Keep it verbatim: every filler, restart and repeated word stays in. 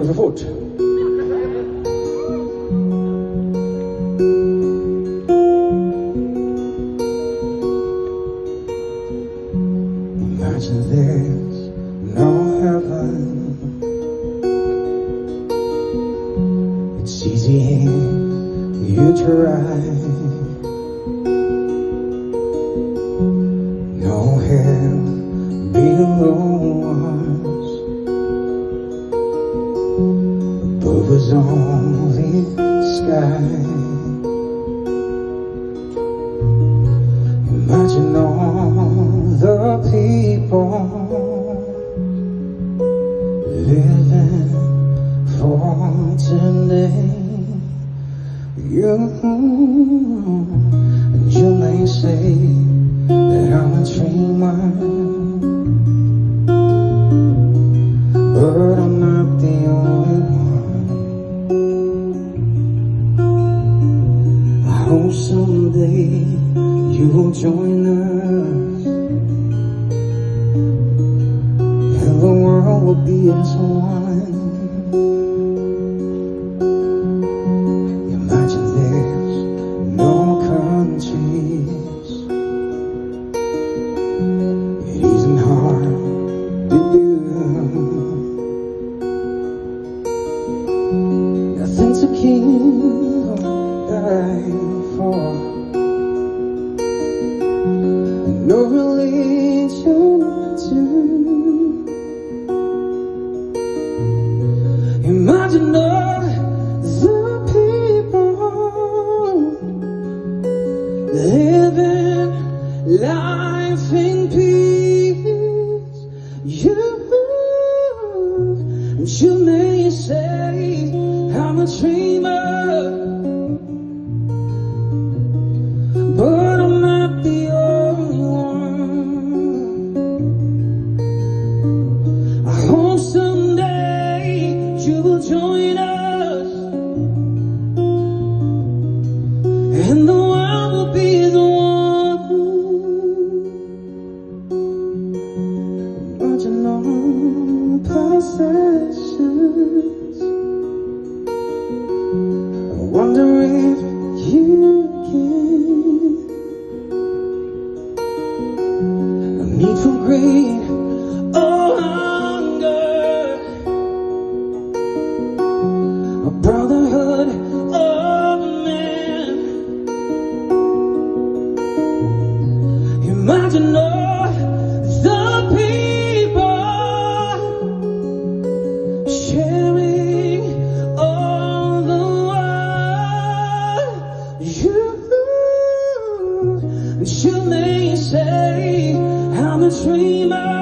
det för fort? Imagine there's no heaven. It's easy if you try. No hell below us. Above us only sky. Imagine all the people living for today. You, and you may say that I'm a dreamer, but I'm not the only one. I hope someday you will join us, and the world will be as one. Imagine there's no countries. It isn't hard to do. Nothing to kill or die for. No religion too. Imagine all the people living life in peace. You, and you may say I'm a dreamer, but I'm not the only one. I hope someday you will join us, and the world will be the one. Imagine all possessions. I wonder if you can. A need for greed or hunger, a brotherhood of men. Imagine all the people sharing all the world. You, and you may say I'm a dreamer,